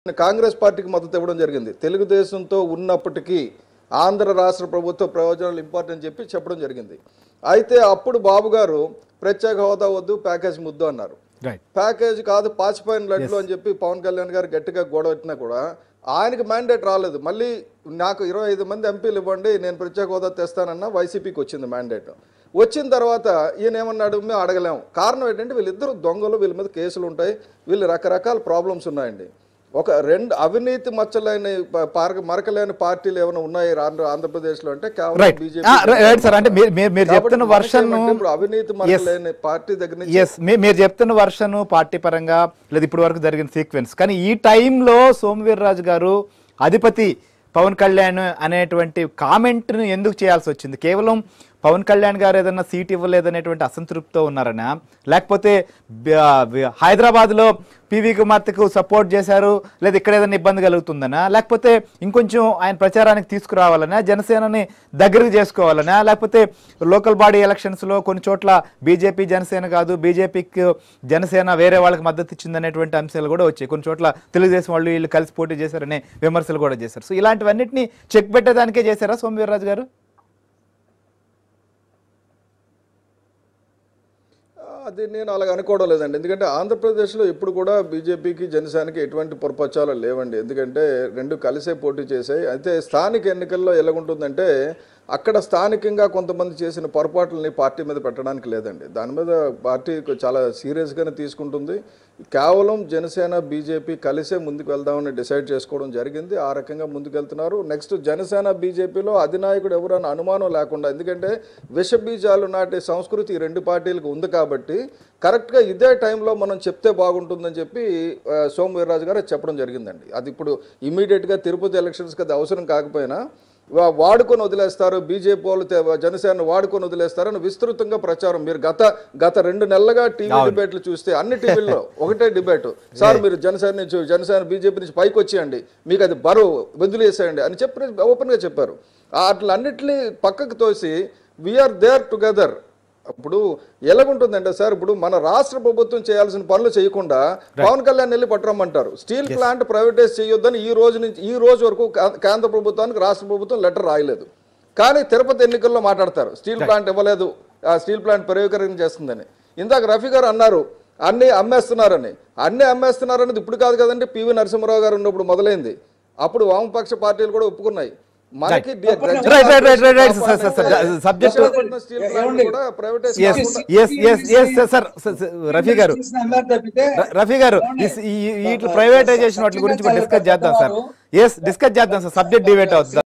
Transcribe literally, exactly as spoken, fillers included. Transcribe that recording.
కాంగ్రెస్ పార్టీకి మద్దతు ఇవ్వడం జరిగింది. తెలుగుదేశంతో ఉన్నప్పటికీ ఆంధ్ర రాష్ట్ర ప్రభుత్వ ప్రయోజనాలు ఇంపార్టెంట్ చెప్పి చెప్పడం జరిగింది. అయితే అప్పుడు బాబు గారు ప్రత్యేక హోదా వద్దు, ప్యాకేజ్ ముద్దు అన్నారు. ప్యాకేజ్ కాదు, పాచిపోయిన లడ్లు అని చెప్పి పవన్ కళ్యాణ్ గారు గట్టిగా గొడవెట్టినా కూడా ఆయనకి మ్యాండేట్ రాలేదు. మళ్ళీ నాకు ఇరవై ఐదు మంది ఎంపీలు ఇవ్వండి, నేను ప్రత్యేక హోదా తెస్తానన్న వైసీపీకి వచ్చింది మ్యాండేట్. వచ్చిన తర్వాత ఈయన ఏమన్నాడు, మేము అడగలేము. కారణం ఏంటంటే వీళ్ళిద్దరు దొంగలు, వీళ్ళ మీద కేసులు ఉంటాయి, వీళ్ళు రకరకాల ప్రాబ్లమ్స్ ఉన్నాయండి. ఒక రెండు అవినీతి మచ్చలేని మరకలేని పార్టీలు ఏమైనా ఉన్నాయి ఆంధ్రప్రదేశ్ లో అంటే కేవలం బీజేపీ. అవినీతి మరకలేని పార్టీ దగ్గర నుంచి మీరు చెప్తున్న వర్షన్ పార్టీ పరంగా లేదు ఇప్పటి వరకు జరిగిన సీక్వెన్స్. కానీ ఈ టైంలో సోమవీర్రాజు గారు అధిపతి పవన్ కళ్యాణ్ అనేటువంటి కామెంట్ను ఎందుకు చేయాల్సి వచ్చింది? కేవలం పవన్ కళ్యాణ్ గారు ఏదన్నా సీట్ ఇవ్వలేదనేటువంటి అసంతృప్తితో ఉన్నారనా, లేకపోతే హైదరాబాద్లో పివి కుమార్తెకు సపోర్ట్ చేశారు లేదా ఇక్కడ ఏదైనా ఇబ్బంది కలుగుతుందనా, లేకపోతే ఇంకొంచెం ఆయన ప్రచారానికి తీసుకురావాలనా, జనసేనని దగ్గరకు చేసుకోవాలనా, లేకపోతే లోకల్ బాడీ ఎలక్షన్స్లో కొన్ని చోట్ల బీజేపీ జనసేన కాదు, బీజేపీకి జనసేన వేరే వాళ్ళకి మద్దతు ఇచ్చిందనేటువంటి అంశాలు కూడా వచ్చాయి. కొన్ని చోట్ల తెలుగుదేశం వాళ్ళు వీళ్ళు కలిసి పోటీ చేశారనే విమర్శలు కూడా చేశారు. సో ఇలాంటివన్నింటినీ చెక్ పెట్టేదానికే చేశారా సోమవీర్రాజు గారు? అది నేను అలాగ అనుకోవడం లేదండి. ఎందుకంటే ఆంధ్రప్రదేశ్లో ఇప్పుడు కూడా బీజేపీకి జనసేనకి ఎటువంటి పొరపచ్చాలు లేవండి. ఎందుకంటే రెండు కలిసే పోటీ చేశాయి. అయితే స్థానిక ఎన్నికల్లో ఎలాగుంటుందంటే అక్కడ స్థానికంగా కొంతమంది చేసిన పొరపాట్లని పార్టీ మీద పెట్టడానికి లేదండి. దాని మీద పార్టీ చాలా సీరియస్గానే తీసుకుంటుంది. కేవలం జనసేన బీజేపీ కలిసే ముందుకు వెళ్దామని డిసైడ్ చేసుకోవడం జరిగింది. ఆ రకంగా ముందుకు వెళ్తున్నారు. నెక్స్ట్ జనసేన బీజేపీలో అధినాయకుడు ఎవరన్న అనుమానం లేకుండా, ఎందుకంటే విష బీజాలు నాటే సంస్కృతి ఈ రెండు పార్టీలకు ఉంది కాబట్టి కరెక్ట్గా ఇదే టైంలో మనం చెప్తే బాగుంటుందని చెప్పి సోమవీర్రాజు గారు చెప్పడం జరిగిందండి. అది ఇప్పుడు ఇమీడియట్గా తిరుపతి ఎలక్షన్స్కి అది అవసరం కాకపోయినా వాడుకొని వదిలేస్తారు, బీజేపీ వాళ్ళు జనసేన వాడుకొని వదిలేస్తారని విస్తృతంగా ప్రచారం. మీరు గత గత రెండు నెలలుగా టీవీ డిబేట్లు చూస్తే అన్ని టీవీల్లో ఒకటే డిబేట్, సార్ మీరు జనసేన నుంచి జనసేన బీజేపీ నుంచి పైకి వచ్చేయండి, మీకు అది బరువు వదిలేసేయండి అని చెప్పి ఓపెన్గా చెప్పారు. అట్లా అన్నిటినీ పక్కకు తోసి వీఆర్ దేర్ టుగెదర్. ఇప్పుడు ఎలాగుంటుందంటే సార్, ఇప్పుడు మన రాష్ట్ర ప్రభుత్వం చేయాల్సిన పనులు చేయకుండా పవన్ కళ్యాణ్ వెళ్ళి పట్టరమ్మంటారు. స్టీల్ ప్లాంట్ ప్రైవేటైజ్ చేయొద్దని ఈ రోజు నుంచి ఈ రోజు వరకు కేంద్ర ప్రభుత్వానికి రాష్ట్ర ప్రభుత్వం లెటర్ రాయలేదు. కానీ తిరుపతి ఎన్నికల్లో మాట్లాడతారు స్టీల్ ప్లాంట్ ఇవ్వలేదు, ఆ స్టీల్ ప్లాంట్ ప్రైవేటీకరణ చేస్తుందని. ఇందాక రఫీ గారు అన్నారు అన్నీ అమ్మేస్తున్నారని. అన్నీ అమ్మేస్తున్నారనేది ఇప్పుడు కాదు కదండి, పివి నరసింహారావు గారు ఉన్నప్పుడు మొదలైంది. అప్పుడు వామపక్ష పార్టీలు కూడా ఒప్పుకున్నాయి. మనకి రఫీ గారు రఫీ గారు ఈ ప్రైవేటైజేషన్ వాటి గురించి డిస్కస్ చేద్దాం సార్. ఎస్ డిస్కస్ చేద్దాం సార్, సబ్జెక్ట్ డిబేట్ అవుతుంది.